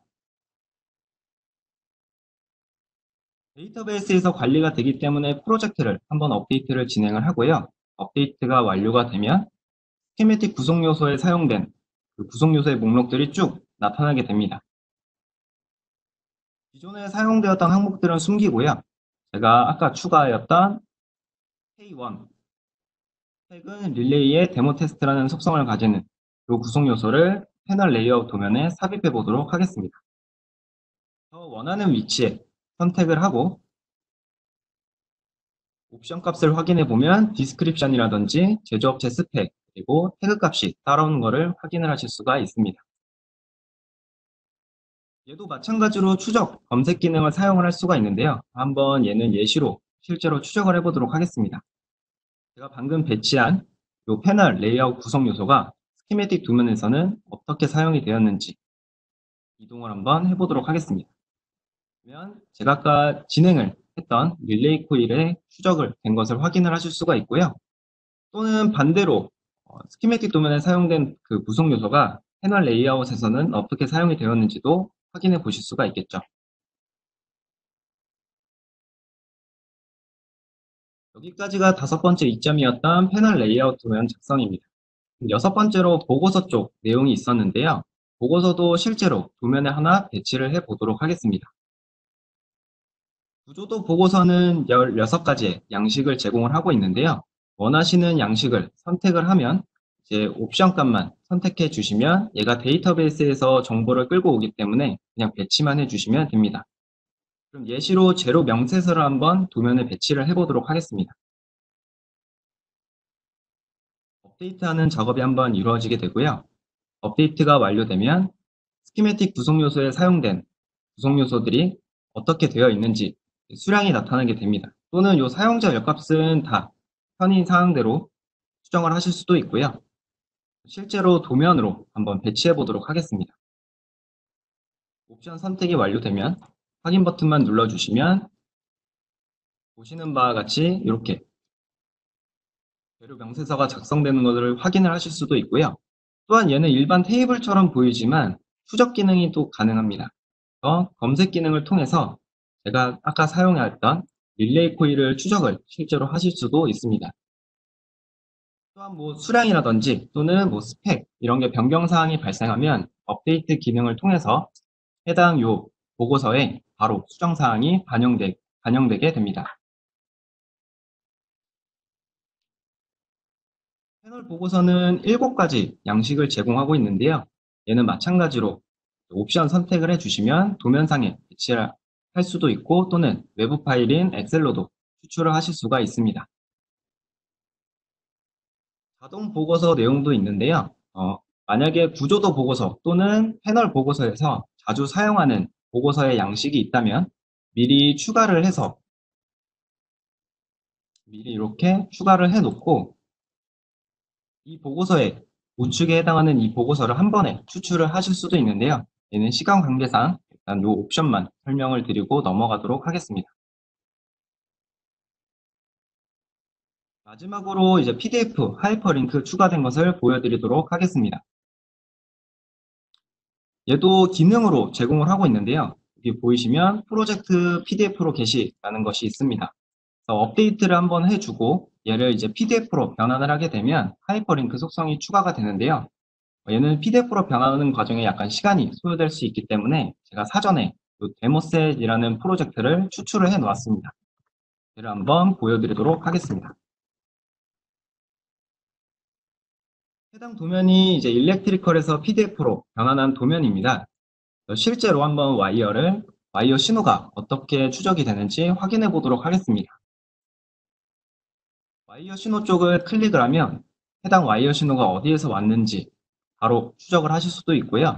[SPEAKER 2] 데이터베이스에서 관리가 되기 때문에 프로젝트를 한번 업데이트를 진행을 하고요. 업데이트가 완료가 되면 스키매틱 구성 요소에 사용된 그 구성 요소의 목록들이 쭉 나타나게 됩니다. 기존에 사용되었던 항목들은 숨기고요. 제가 아까 추가하였던 케이 원 태그는 릴레이의 데모 테스트라는 속성을 가지는 이 구성 요소를 패널 레이아웃 도면에 삽입해 보도록 하겠습니다. 더 원하는 위치에 선택을 하고 옵션 값을 확인해 보면 디스크립션이라든지 제조업체 스펙 그리고 태그 값이 따라오는 것을 확인을 하실 수가 있습니다. 얘도 마찬가지로 추적, 검색 기능을 사용을 할 수가 있는데요. 한번 얘는 예시로 실제로 추적을 해보도록 하겠습니다. 제가 방금 배치한 이 패널 레이아웃 구성 요소가 스키매틱 도면에서는 어떻게 사용이 되었는지 이동을 한번 해보도록 하겠습니다. 그러면 제가 아까 진행을 했던 릴레이 코일의 추적을 된 것을 확인을 하실 수가 있고요. 또는 반대로 어, 스키매틱 도면에 사용된 그 구성 요소가 패널 레이아웃에서는 어떻게 사용이 되었는지도 확인해 보실 수가 있겠죠. 여기까지가 다섯 번째 이점이었던 패널 레이아웃 도면 작성입니다. 여섯 번째로 보고서 쪽 내용이 있었는데요. 보고서도 실제로 도면에 하나 배치를 해 보도록 하겠습니다. 구조도 보고서는 열여섯 가지의 양식을 제공을 하고 있는데요. 원하시는 양식을 선택을 하면 이제 옵션 값만 선택해 주시면 얘가 데이터베이스에서 정보를 끌고 오기 때문에 그냥 배치만 해 주시면 됩니다. 그럼 예시로 제로 명세서를 한번 도면에 배치를 해 보도록 하겠습니다. 업데이트하는 작업이 한번 이루어지게 되고요. 업데이트가 완료되면 스키매틱 구성 요소에 사용된 구성 요소들이 어떻게 되어 있는지 수량이 나타나게 됩니다. 또는 이 사용자 역값은 다 편의 사항대로 수정을 하실 수도 있고요. 실제로 도면으로 한번 배치해 보도록 하겠습니다. 옵션 선택이 완료되면 확인 버튼만 눌러주시면 보시는 바와 같이 이렇게 재료 명세서가 작성되는 것을 확인을 하실 수도 있고요. 또한 얘는 일반 테이블처럼 보이지만 추적 기능이 또 가능합니다. 어, 검색 기능을 통해서 제가 아까 사용했던 릴레이 코일을 추적을 실제로 하실 수도 있습니다. 또한 뭐 수량이라든지 또는 뭐 스펙 이런 게 변경 사항이 발생하면 업데이트 기능을 통해서 해당 요 보고서에 바로 수정 사항이 반영되, 반영되게 됩니다. 패널 보고서는 일곱 가지 양식을 제공하고 있는데요. 얘는 마찬가지로 옵션 선택을 해주시면 도면상에 배치할 수도 있고 또는 외부 파일인 엑셀로도 추출을 하실 수가 있습니다. 자동 보고서 내용도 있는데요. 어, 만약에 구조도 보고서 또는 패널 보고서에서 자주 사용하는 보고서의 양식이 있다면 미리 추가를 해서 미리 이렇게 추가를 해 놓고 이 보고서에 우측에 해당하는 이 보고서를 한 번에 추출을 하실 수도 있는데요. 얘는 시간 관계상 일단 이 옵션만 설명을 드리고 넘어가도록 하겠습니다. 마지막으로 이제 피디에프 하이퍼링크 추가된 것을 보여드리도록 하겠습니다. 얘도 기능으로 제공을 하고 있는데요. 여기 보이시면 프로젝트 피디에프로 게시라는 것이 있습니다. 그래서 업데이트를 한번 해주고 얘를 이제 피디에프로 변환을 하게 되면 하이퍼링크 속성이 추가가 되는데요. 얘는 피디에프로 변환하는 과정에 약간 시간이 소요될 수 있기 때문에 제가 사전에 데모셋이라는 프로젝트를 추출을 해 놓았습니다. 얘를 한번 보여드리도록 하겠습니다. 해당 도면이 이제 일렉트리컬에서 피디에프로 변환한 도면입니다. 실제로 한번 와이어를 와이어 신호가 어떻게 추적이 되는지 확인해 보도록 하겠습니다. 와이어 신호 쪽을 클릭을 하면 해당 와이어 신호가 어디에서 왔는지 바로 추적을 하실 수도 있고요.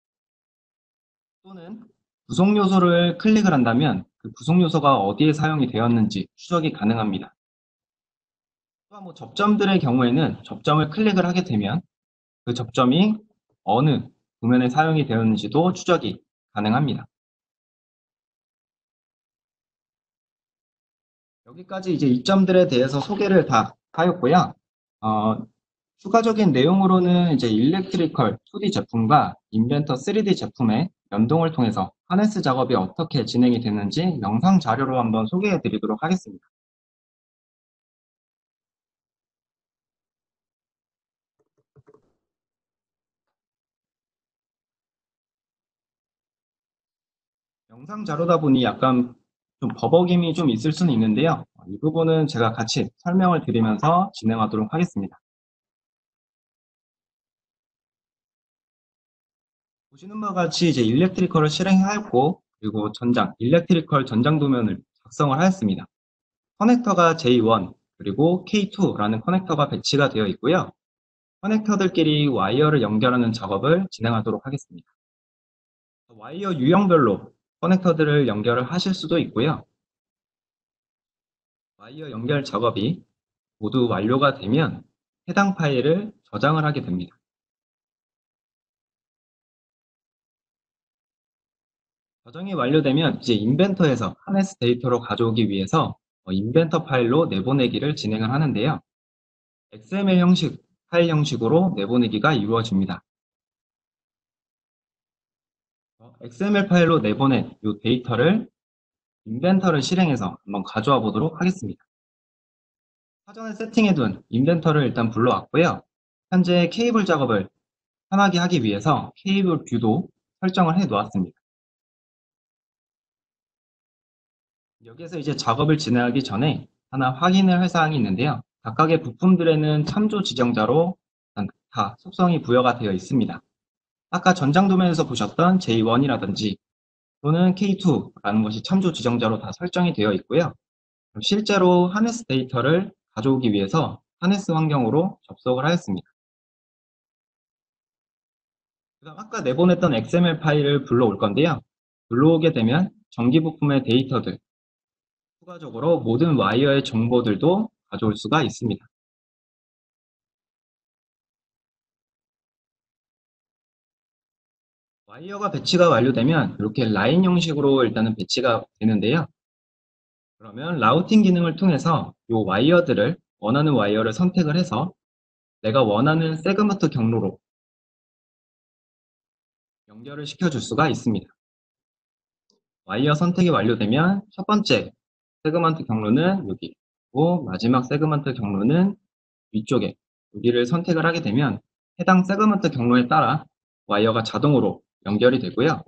[SPEAKER 2] 또는 구성 요소를 클릭을 한다면 그 구성 요소가 어디에 사용이 되었는지 추적이 가능합니다. 또한 뭐 접점들의 경우에는 접점을 클릭을 하게 되면 그 접점이 어느 도면에 사용이 되었는지도 추적이 가능합니다. 여기까지 이제 이점들에 대해서 소개를 다 하였고요. 어, 추가적인 내용으로는 이제 일렉트리컬 투디 제품과 인벤터 쓰리디 제품의 연동을 통해서 하네스 작업이 어떻게 진행이 되는지 영상 자료로 한번 소개해 드리도록 하겠습니다. 영상 자료다 보니 약간 좀 버벅임이 좀 있을 수는 있는데요. 이 부분은 제가 같이 설명을 드리면서 진행하도록 하겠습니다. 보시는 바와 같이 이제 일렉트리컬을 실행하였고 그리고 전장, 일렉트리컬 전장 도면을 작성을 하였습니다. 커넥터가 제이 원 그리고 케이 투라는 커넥터가 배치가 되어 있고요. 커넥터들끼리 와이어를 연결하는 작업을 진행하도록 하겠습니다. 와이어 유형별로 커넥터들을 연결을 하실 수도 있고요. 와이어 연결 작업이 모두 완료가 되면 해당 파일을 저장을 하게 됩니다. 저장이 완료되면 이제 인벤터에서 하네스 데이터로 가져오기 위해서 인벤터 파일로 내보내기를 진행을 하는데요. 엑스엠엘 형식, 파일 형식으로 내보내기가 이루어집니다. 엑스엠엘 파일로 내보낸 이 데이터를 인벤터를 실행해서 한번 가져와 보도록 하겠습니다. 사전에 세팅해둔 인벤터를 일단 불러왔고요. 현재 케이블 작업을 편하게 하기 위해서 케이블 뷰도 설정을 해 놓았습니다. 여기에서 이제 작업을 진행하기 전에 하나 확인을 할 사항이 있는데요. 각각의 부품들에는 참조 지정자로 다 속성이 부여가 되어 있습니다. 아까 전장 도면에서 보셨던 제이 원이라든지 또는 케이 투라는 것이 참조 지정자로 다 설정이 되어 있고요. 실제로 하네스 데이터를 가져오기 위해서 하네스 환경으로 접속을 하였습니다. 그다음 아까 내보냈던 엑스엠엘 파일을 불러올 건데요. 불러오게 되면 전기 부품의 데이터들, 추가적으로 모든 와이어의 정보들도 가져올 수가 있습니다. 와이어가 배치가 완료되면 이렇게 라인 형식으로 일단은 배치가 되는데요. 그러면 라우팅 기능을 통해서 이 와이어들을 원하는 와이어를 선택을 해서 내가 원하는 세그먼트 경로로 연결을 시켜줄 수가 있습니다. 와이어 선택이 완료되면 첫 번째 세그먼트 경로는 여기, 그리고 마지막 세그먼트 경로는 위쪽에 여기를 선택을 하게 되면 해당 세그먼트 경로에 따라 와이어가 자동으로 연결이 되고요.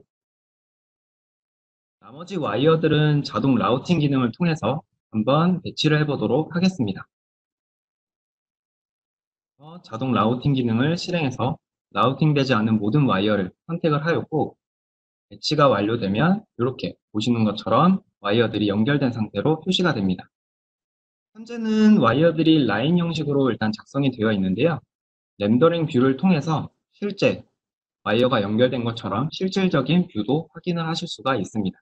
[SPEAKER 2] 나머지 와이어들은 자동 라우팅 기능을 통해서 한번 배치를 해보도록 하겠습니다. 어, 자동 라우팅 기능을 실행해서 라우팅되지 않은 모든 와이어를 선택을 하였고, 배치가 완료되면 이렇게 보시는 것처럼 와이어들이 연결된 상태로 표시가 됩니다. 현재는 와이어들이 라인 형식으로 일단 작성이 되어 있는데요. 렌더링 뷰를 통해서 실제 와이어가 연결된 것처럼 실질적인 뷰도 확인을 하실 수가 있습니다.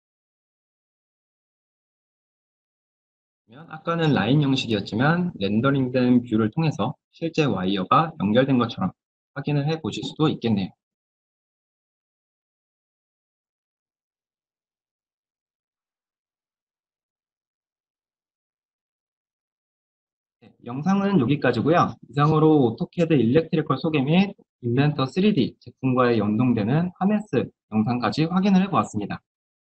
[SPEAKER 2] 아까는 라인 형식이었지만 렌더링된 뷰를 통해서 실제 와이어가 연결된 것처럼 확인을 해 보실 수도 있겠네요. 네, 영상은 여기까지고요. 이상으로 오토캐드 일렉트리컬 소개 및 인벤터 쓰리디 제품과의 연동되는 하네스 영상까지 확인을 해보았습니다.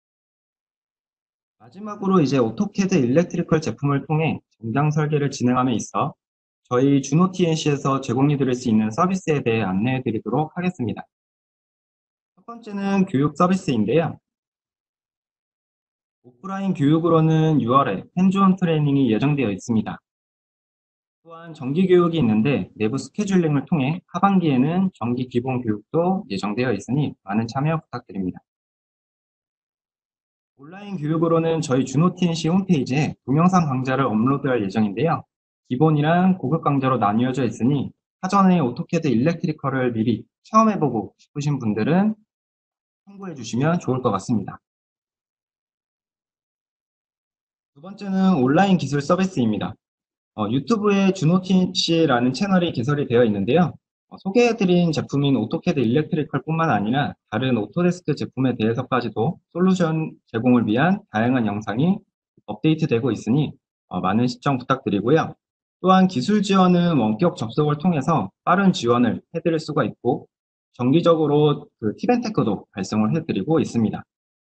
[SPEAKER 2] 마지막으로 이제 오토캐드 일렉트리컬 제품을 통해 전장 설계를 진행함에 있어 저희 준호 티엔씨에서 제공해 드릴 수 있는 서비스에 대해 안내해 드리도록 하겠습니다. 첫 번째는 교육 서비스인데요. 오프라인 교육으로는 유월에 핸즈온 트레이닝이 예정되어 있습니다. 또한 정기 교육이 있는데 내부 스케줄링을 통해 하반기에는 정기 기본 교육도 예정되어 있으니 많은 참여 부탁드립니다. 온라인 교육으로는 저희 준호 티엔씨 홈페이지에 동영상 강좌를 업로드할 예정인데요. 기본이랑 고급 강좌로 나뉘어져 있으니 사전에 오토캐드 일렉트리컬을 미리 체험해보고 싶으신 분들은 참고해 주시면 좋을 것 같습니다. 두 번째는 온라인 기술 서비스입니다. 어, 유튜브에 준호티씨라는 채널이 개설이 되어 있는데요. 어, 소개해드린 제품인 오토캐드 일렉트리컬 뿐만 아니라 다른 오토데스크 제품에 대해서까지도 솔루션 제공을 위한 다양한 영상이 업데이트되고 있으니 어, 많은 시청 부탁드리고요. 또한 기술 지원은 원격 접속을 통해서 빠른 지원을 해드릴 수가 있고 정기적으로 그 팁앤테크도 발송을 해드리고 있습니다.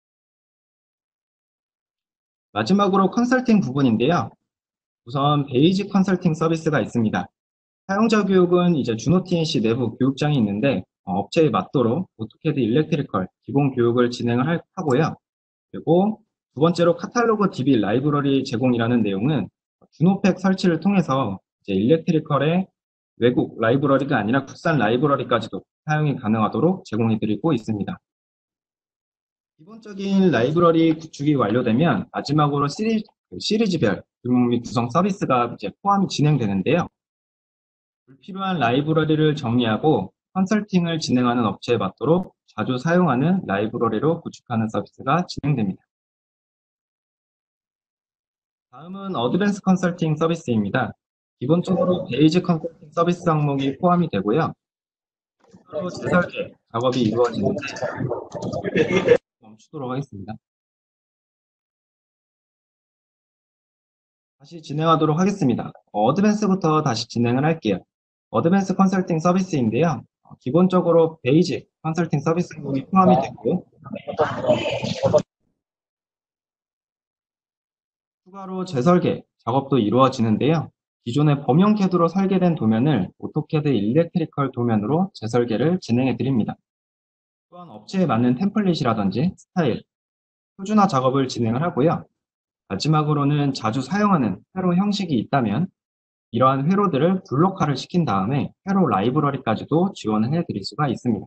[SPEAKER 2] 마지막으로 컨설팅 부분인데요. 우선 베이직 컨설팅 서비스가 있습니다. 사용자 교육은 이제 준호 티엔씨 내부 교육장이 있는데 어, 업체에 맞도록 오토캐드 일렉트리컬 기본 교육을 진행을 할- 하고요. 그리고 두 번째로 카탈로그 디비 라이브러리 제공이라는 내용은 준호팩 설치를 통해서 이제 일렉트리컬의 외국 라이브러리가 아니라 국산 라이브러리까지도 사용이 가능하도록 제공해드리고 있습니다. 기본적인 라이브러리 구축이 완료되면 마지막으로 시리즈, 시리즈별 등록 및 구성 서비스가 이제 포함이 진행되는데요. 불필요한 라이브러리를 정리하고 컨설팅을 진행하는 업체에 맞도록 자주 사용하는 라이브러리로 구축하는 서비스가 진행됩니다. 다음은 어드밴스 컨설팅 서비스입니다. 기본적으로 베이직 컨설팅 서비스 항목이 포함이 되고요. 바로 재설계 작업이 이루어지는데 멈추도록 하겠습니다. 다시 진행하도록 하겠습니다. 어, 어드밴스부터 다시 진행을 할게요. 어드밴스 컨설팅 서비스인데요. 어, 기본적으로 베이직 컨설팅 서비스 항목이 포함이 되고 추가로 재설계 작업도 이루어지는데요. 기존의 범용 캐드로 설계된 도면을 오토캐드 일렉트리컬 도면으로 재설계를 진행해 드립니다. 또한 업체에 맞는 템플릿이라든지 스타일, 표준화 작업을 진행을 하고요. 마지막으로는 자주 사용하는 회로 형식이 있다면 이러한 회로들을 블록화를 시킨 다음에 회로 라이브러리까지도 지원을 해 드릴 수가 있습니다.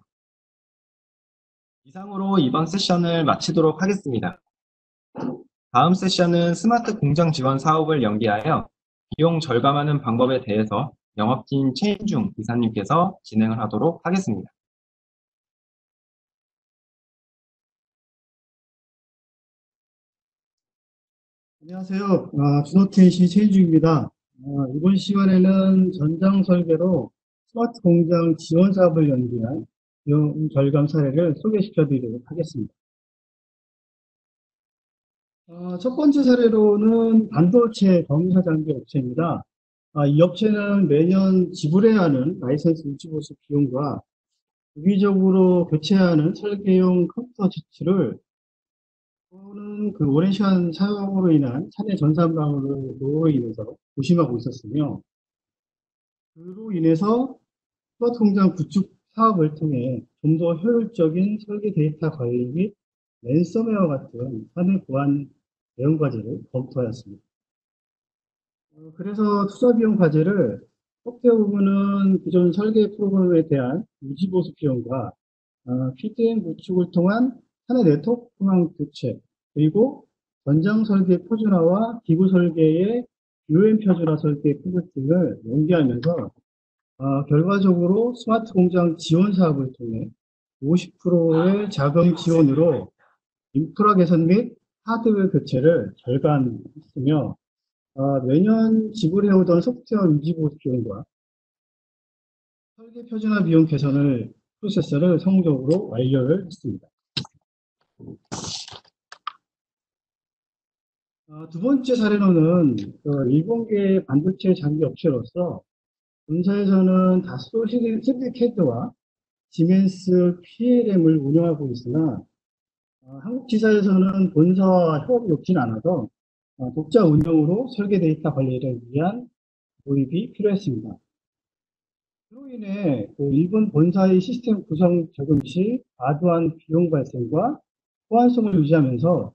[SPEAKER 2] 이상으로 이번 세션을 마치도록 하겠습니다. 다음 세션은 스마트 공장 지원 사업을 연계하여 비용 절감하는 방법에 대해서 영업팀 최인중 이사님께서 진행을 하도록 하겠습니다.
[SPEAKER 3] 안녕하세요. 아, 준호텐시 최인주입니다. 아, 이번 시간에는 전장 설계로 스마트 공장 지원 사업을 연기한 비용 절감 사례를 소개시켜 드리도록 하겠습니다. 아, 첫 번째 사례로는 반도체 전기사 장비 업체입니다. 아, 이 업체는 매년 지불해야 하는 라이선스 유지보수 비용과 주기적으로 교체해야 하는 설계용 컴퓨터 지출을 또는 그 오랜 시간 사용으로 인한 차내 전산망으로 인해서 고심하고 있었으며, 그로 인해서 스마트 공장 구축 사업을 통해 좀 더 효율적인 설계 데이터 관리 및 랜섬웨어 같은 사내 보안 대응 과제를 검토하였습니다. 어, 그래서 투자 비용 과제를 소프트웨어 부분은 기존 설계 프로그램에 대한 유지보수 비용과 어, 피디엠 구축을 통한 사내 네트워크 상황 교체, 그리고 전장 설계 표준화와 기구 설계의 유엠 표준화 설계 프로젝트 등을 연계하면서 어, 결과적으로 스마트 공장 지원 사업을 통해 오십 퍼센트의 자금 지원으로 인프라 개선 및 하드웨어 교체를 절감했으며 어, 매년 지불해오던 소프트웨어 유지보수 비용과 설계 표준화 비용 개선을 프로세스를 성공적으로 완료를 했습니다. 어, 두 번째 사례로는 그 일본계 반도체 장비 업체로서 본사에서는 다소 쓰리디 캐드와 지멘스 피엘엠을 운영하고 있으나 어, 한국 지사에서는 본사와 협업이 높진 않아서 어, 독자 운영으로 설계 데이터 관리를 위한 도입이 필요했습니다. 그로 인해 그 일본 본사의 시스템 구성 적용 시 과도한 비용 발생과 호환성을 유지하면서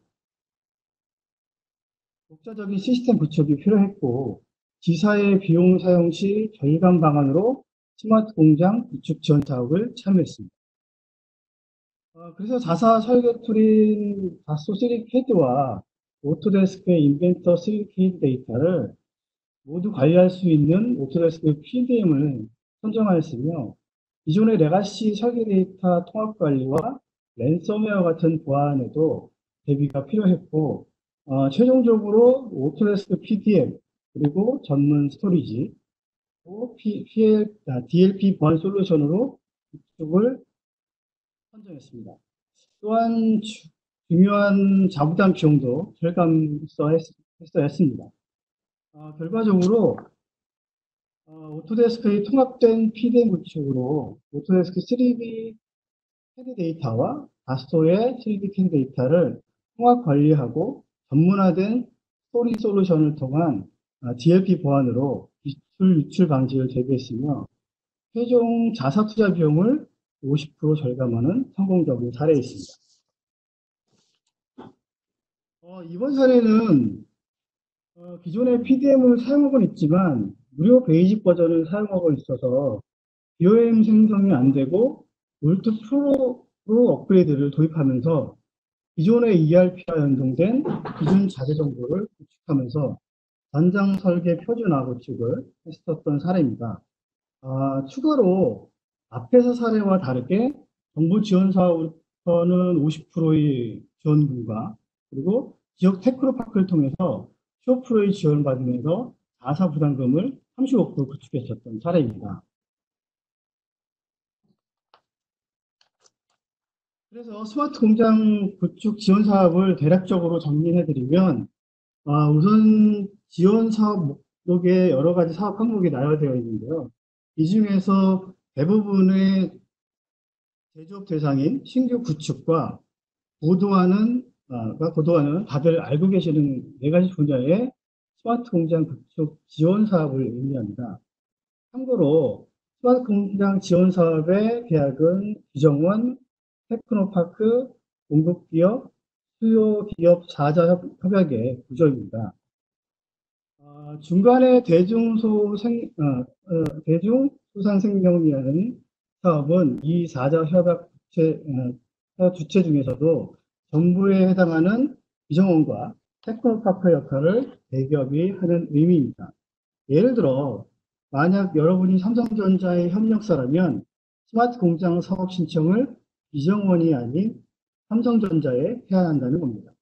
[SPEAKER 3] 독자적인 시스템 구축이 필요했고, 지사의 비용 사용 시 절감 방안으로 스마트 공장 구축 지원 사업을 참여했습니다. 어, 그래서 자사 설계 툴인 다소 쓰리디 캐드와 오토데스크의 인벤터 쓰리디 캐드 데이터를 모두 관리할 수 있는 오토데스크 피디엠을 선정하였으며, 기존의 레가시 설계 데이터 통합 관리와 랜섬웨어 같은 보안에도 대비가 필요했고, 어, 최종적으로 오토데스크 피디엠, 그리고 전문 스토리지, 또 피, 피엘, 아, 디엘피 보안 솔루션으로 이쪽을 선정했습니다. 또한 주, 중요한 자부담 비용도 절감했어야 했습니다. 어, 결과적으로 어, 오토데스크의 통합된 피디엠 구축으로 오토데스크 쓰리디 캐드 데이터와 다스토의 쓰리디 캐드 데이터를 통합 관리하고 전문화된 스토리 솔루션을 통한 디엘피 보안으로 기술 유출 방지를 대비했으며 최종 자사 투자 비용을 오십 퍼센트 절감하는 성공적인 사례였습니다. 어, 이번 사례는 어, 기존의 피디엠을 사용하고 있지만 무료 베이직 버전을 사용하고 있어서 비오엠 생성이 안 되고 울트 프로로 업그레이드를 도입하면서 기존의 이알피와 연동된 기준 자재 정보를 구축하면서 전장 설계 표준화 구축을 했었던 사례입니다. 아, 추가로 앞에서 사례와 다르게 정부 지원 사업부터는 오십 퍼센트의 지원금과 그리고 지역 테크노파크를 통해서 십오 퍼센트의 지원을 받으면서 자사 부담금을 삼십오 퍼센트 구축했었던 사례입니다. 그래서 스마트 공장 구축 지원 사업을 대략적으로 정리해드리면, 아, 우선 지원 사업 목록에 여러 가지 사업 항목이 나열되어 있는데요. 이 중에서 대부분의 제조업 대상인 신규 구축과 고도화는, 아, 고도화는 다들 알고 계시는 네 가지 분야의 스마트 공장 구축 지원 사업을 의미합니다. 참고로 스마트 공장 지원 사업의 계약은 규정원, 테크노파크, 공급기업, 수요기업 사자 협약의 구조입니다. 어, 중간에 대중소생, 어, 어, 대중소상생명이라는 사업은 이 사자 협약 주체, 어, 주체 중에서도 정부에 해당하는 규정원과 테크노파크 역할을 대기업이 하는 의미입니다. 예를 들어 만약 여러분이 삼성전자의 협력사라면 스마트 공장 사업 신청을 규정원이 아닌 삼성전자에 해야 한다는 겁니다.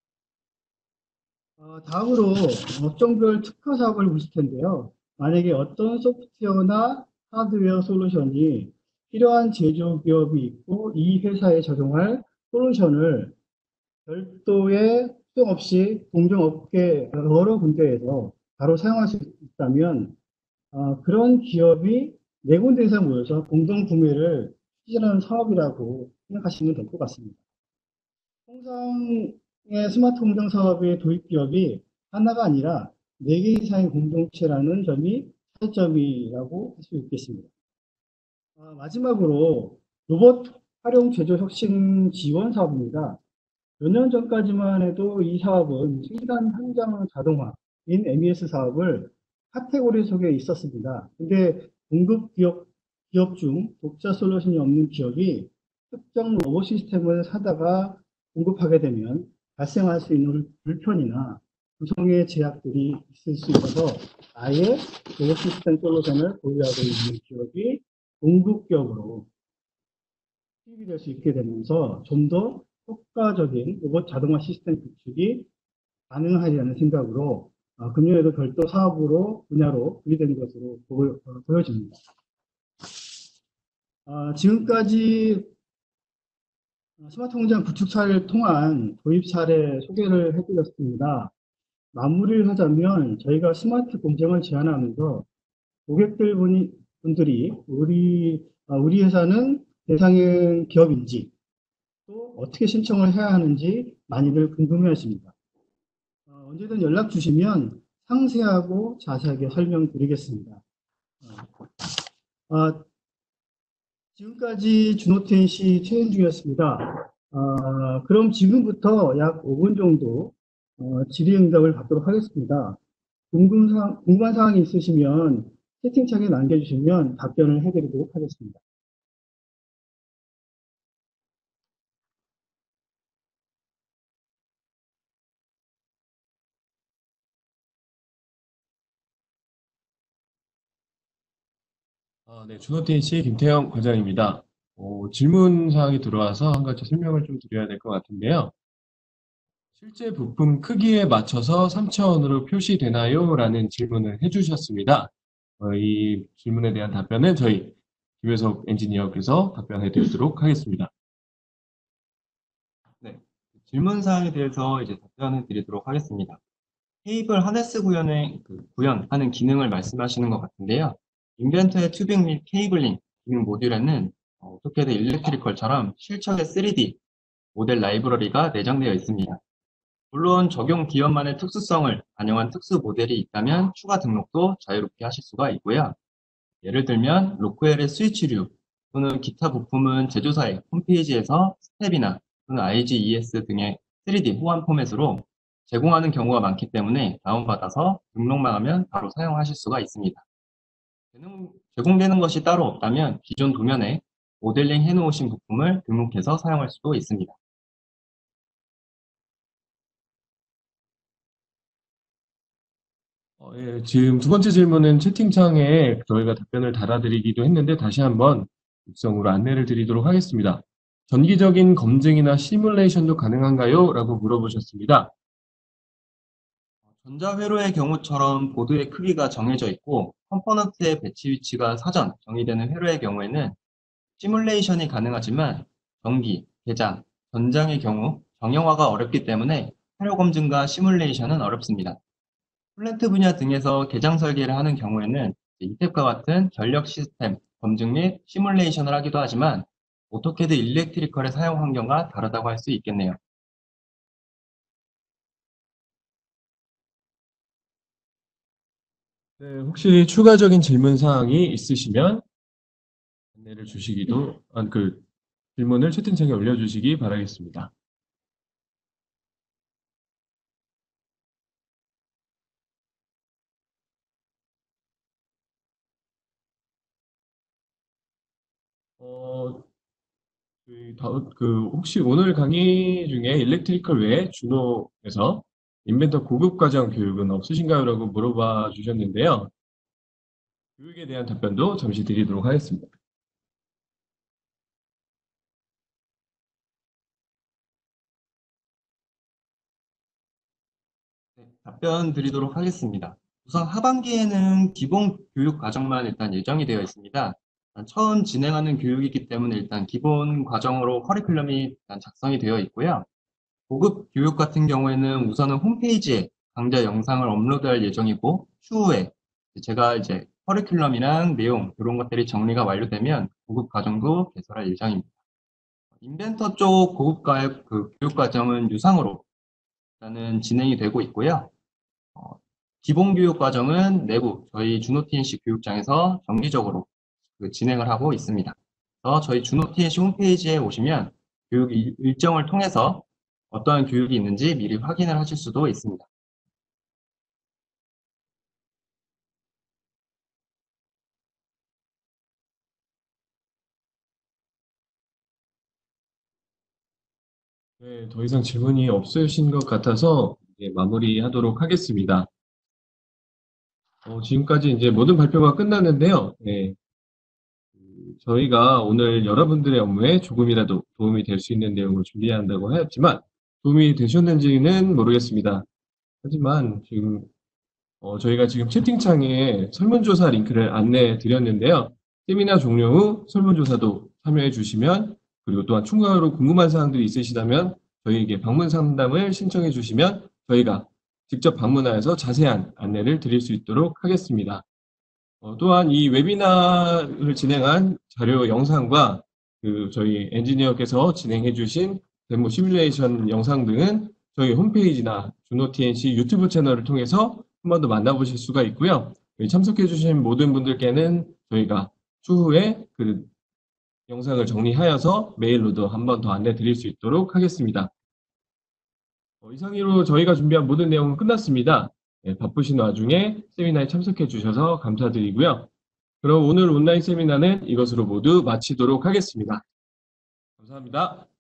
[SPEAKER 3] 어, 다음으로 업종별 특화 사업을 보실 텐데요. 만약에 어떤 소프트웨어나 하드웨어 솔루션이 필요한 제조기업이 있고 이 회사에 적용할 솔루션을 별도의 수정 없이 공정업계 여러 군데에서 바로 사용할 수 있다면 어, 그런 기업이 네 군데 이상 모여서 공동 구매를 추진하는 사업이라고 생각하시면 될 것 같습니다. 통상의 스마트 공장 사업의 도입 기업이 하나가 아니라 네 개 이상의 공동체라는 점이 차이점이라고 할 수 있겠습니다. 어, 마지막으로 로봇 활용 제조 혁신 지원 사업입니다. 몇 년 전까지만 해도 이 사업은 층간 현장 자동화인 엠이에스 사업을 카테고리 속에 있었습니다. 근데 공급 기업, 기업 중 독자 솔루션이 없는 기업이 특정 로봇 시스템을 사다가 공급하게 되면 발생할 수 있는 불편이나 구성의 제약들이 있을 수 있어서 아예 로봇 시스템 솔루션을 보유하고 있는 기업이 공급기업으로 수입이 될 수 있게 되면서 좀 더 효과적인 로봇 자동화 시스템 구축이 가능하리라는 생각으로 어, 금융에도 별도 사업으로 분야로 분리된 것으로 보여, 어, 보여집니다. 어, 지금까지 스마트 공장 구축 사례를 통한 도입 사례 소개를 해드렸습니다. 마무리를 하자면 저희가 스마트 공장을 제안하면서 고객들 분이, 분들이 우리, 아, 우리 회사는 대상인 기업인지 또 어떻게 신청을 해야 하는지 많이들 궁금해 하십니다. 어, 언제든 연락 주시면 상세하고 자세하게 설명드리겠습니다. 어, 어, 지금까지 준호텐시 최현 중이었습니다. 어, 그럼 지금부터 약 오 분 정도 어, 질의응답을 받도록 하겠습니다. 궁금사, 궁금한 사항이 있으시면 채팅창에 남겨주시면 답변을 해드리도록 하겠습니다.
[SPEAKER 1] 아, 네, 준호TNC 김태형 과장입니다. 어, 질문 사항이 들어와서 한 가지 설명을 좀 드려야 될 것 같은데요. 실제 부품 크기에 맞춰서 삼 차원으로 표시되나요? 라는 질문을 해주셨습니다. 어, 이 질문에 대한 답변은 저희 김효석 엔지니어께서 답변해 드리도록 하겠습니다.
[SPEAKER 2] 네, 질문 사항에 대해서 이제 답변해 드리도록 하겠습니다. 케이블 하네스 구현의 그 구현하는 기능을 말씀하시는 것 같은데요. 인벤터의 튜빙 및 케이블링 기능 모듈에는 어, 어떻게든 일렉트리컬처럼 실적의 쓰리디 모델 라이브러리가 내장되어 있습니다. 물론 적용 기업만의 특수성을 반영한 특수 모델이 있다면 추가 등록도 자유롭게 하실 수가 있고요. 예를 들면 로크웰의 스위치류 또는 기타 부품은 제조사의 홈페이지에서 스텝이나 또는 아이지이에스 등의 쓰리디 호환 포맷으로 제공하는 경우가 많기 때문에 다운받아서 등록만 하면 바로 사용하실 수가 있습니다. 제공되는 것이 따로 없다면 기존 도면에 모델링 해놓으신 부품을 등록해서 사용할 수도 있습니다.
[SPEAKER 1] 어, 예, 지금 두 번째 질문은 채팅창에 저희가 답변을 달아드리기도 했는데 다시 한번 육성으로 안내를 드리도록 하겠습니다. 전기적인 검증이나 시뮬레이션도 가능한가요? 라고 물어보셨습니다.
[SPEAKER 2] 전자회로의 경우처럼 보드의 크기가 정해져 있고 컴포넌트의 배치 위치가 사전 정의되는 회로의 경우에는 시뮬레이션이 가능하지만 전기, 개장, 전장의 경우 정형화가 어렵기 때문에 회로 검증과 시뮬레이션은 어렵습니다. 플랜트 분야 등에서 개장 설계를 하는 경우에는 이탭과 같은 전력 시스템 검증 및 시뮬레이션을 하기도 하지만 오토캐드 일렉트리컬의 사용 환경과 다르다고 할 수 있겠네요.
[SPEAKER 1] 네, 혹시 추가적인 질문 사항이 있으시면 안내를 주시기도, 아, 그 질문을 채팅창에 올려주시기 바라겠습니다. 어, 그, 다- 그 혹시 오늘 강의 중에 일렉트리컬 외에 준호에서 인벤터 고급 과정 교육은 없으신가요? 라고 물어봐 주셨는데요. 교육에 대한 답변도 잠시 드리도록 하겠습니다.
[SPEAKER 2] 네, 답변 드리도록 하겠습니다. 우선 하반기에는 기본 교육 과정만 일단 예정이 되어 있습니다. 일단 처음 진행하는 교육이기 때문에 일단 기본 과정으로 커리큘럼이 일단 작성이 되어 있고요. 고급 교육 같은 경우에는 우선은 홈페이지에 강좌 영상을 업로드할 예정이고 추후에 제가 이제 커리큘럼이랑 내용 이런 것들이 정리가 완료되면 고급 과정도 개설할 예정입니다. 인벤터 쪽 고급 과- 그 교육 과정은 유상으로 일단은 진행이 되고 있고요. 어, 기본 교육 과정은 내부 저희 준호티엔씨 교육장에서 정기적으로 그 진행을 하고 있습니다. 그래서 저희 준호티엔씨 홈페이지에 오시면 교육 일- 일정을 통해서 어떠한 교육이 있는지 미리 확인을 하실 수도 있습니다.
[SPEAKER 1] 네, 더 이상 질문이 없으신 것 같아서 이제 마무리하도록 하겠습니다. 어, 지금까지 이제 모든 발표가 끝났는데요. 네, 저희가 오늘 여러분들의 업무에 조금이라도 도움이 될 수 있는 내용을 준비한다고 하였지만 도움이 되셨는지는 모르겠습니다. 하지만 지금 어, 저희가 지금 채팅창에 설문조사 링크를 안내해 드렸는데요. 세미나 종료 후 설문조사도 참여해 주시면, 그리고 또한 추가로 궁금한 사항들이 있으시다면 저희에게 방문 상담을 신청해 주시면 저희가 직접 방문하여서 자세한 안내를 드릴 수 있도록 하겠습니다. 어, 또한 이 웨비나를 진행한 자료 영상과 그 저희 엔지니어께서 진행해 주신 데모 시뮬레이션 영상 등은 저희 홈페이지나 준호 티엔씨 유튜브 채널을 통해서 한 번 더 만나보실 수가 있고요. 여기 참석해 주신 모든 분들께는 저희가 추후에 그 영상을 정리하여서 메일로도 한 번 더 안내 드릴 수 있도록 하겠습니다. 어, 이상으로 저희가 준비한 모든 내용은 끝났습니다. 네, 바쁘신 와중에 세미나에 참석해 주셔서 감사드리고요. 그럼 오늘 온라인 세미나는 이것으로 모두 마치도록 하겠습니다. 감사합니다.